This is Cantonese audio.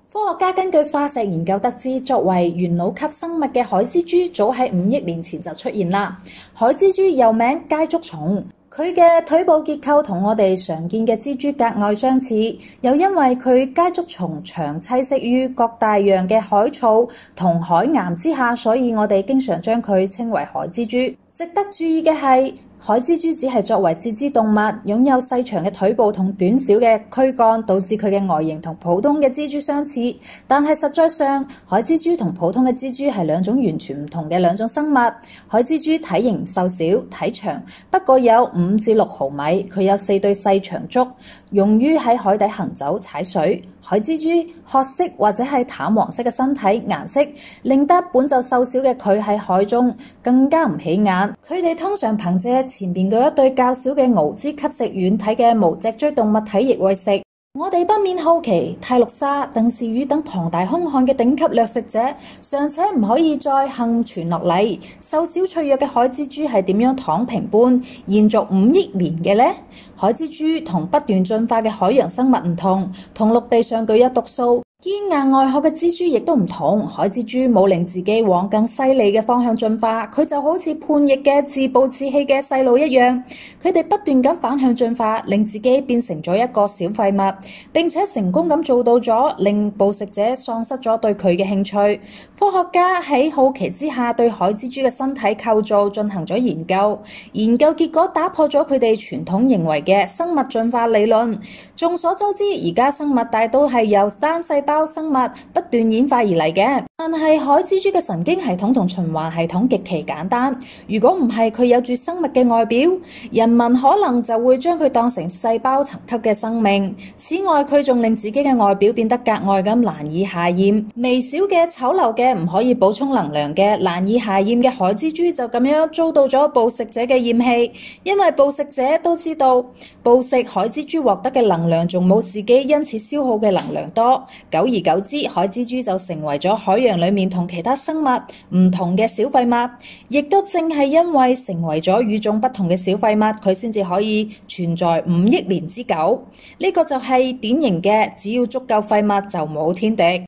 科學家根據化石研究得知，作為元腦級生物嘅海蜘蛛，早喺5億年前就出現啦。海蜘蛛又名街竹蟲，佢嘅腿部結構同我哋常見嘅蜘蛛格外相似，又因為佢街竹蟲長棲息於各大洋嘅海草同海岩之下，所以我哋經常將佢稱為海蜘蛛。值得注意嘅係，海蜘蛛只係作為節肢動物，擁有細長嘅腿部同短小嘅軀幹，導致佢嘅外形同普通嘅蜘蛛相似。但係實際上，海蜘蛛同普通嘅蜘蛛係兩種完全唔同嘅兩種生物。海蜘蛛體型瘦小、體長，不過有5至6毫米，佢有4對細長足，用於喺海底行走、踩水。海蜘蛛褐色或者係淡黃色嘅身體顏色，令得本就瘦小嘅佢喺海中更加唔起眼。佢哋通常憑借前邊嗰一對較小嘅螯肢吸食軟體嘅無脊椎動物體液餵食。我哋不免好奇，泰陸鯊、鄧氏魚等龐大兇悍嘅頂級掠食者，尚且唔可以再幸存落嚟，瘦小脆弱嘅海蜘蛛係點樣躺平般延續5億年嘅呢？海蜘蛛同不斷進化嘅海洋生物唔同，同陸地上具有毒素、堅硬外殼嘅蜘蛛亦都唔同。海蜘蛛冇令自己往更犀利嘅方向進化，佢就好似叛逆嘅自暴自棄嘅細路一樣，佢哋不斷咁反向進化，令自己變成咗一個小廢物，並且成功咁做到咗令捕食者喪失咗對佢嘅興趣。科學家喺好奇之下對海蜘蛛嘅身體構造進行咗研究，研究結果打破咗佢哋傳統認為嘅生物進化理論。眾所周知，而家生物大都係由單細胞生物不斷演化而嚟嘅，但係海蜘蛛嘅神經系統同循環系統極其簡單。如果唔係佢有住生物嘅外表，人民可能就會將佢當成細胞層級嘅生命。此外，佢仲令自己嘅外表變得格外咁難以下咽。微小嘅、醜陋嘅、唔可以補充能量嘅、難以下咽嘅海蜘蛛就咁樣遭到咗捕食者嘅厭棄，因為捕食者都知道捕食海蜘蛛獲得嘅能量仲冇自己因此消耗嘅能量多。久而久之，海蜘蛛就成為咗海洋裏面同其他生物唔同嘅小廢物，亦都正係因為成為咗與眾不同嘅小廢物，佢先至可以存在5億年之久。呢個就係典型嘅只要足夠廢物就冇天敵。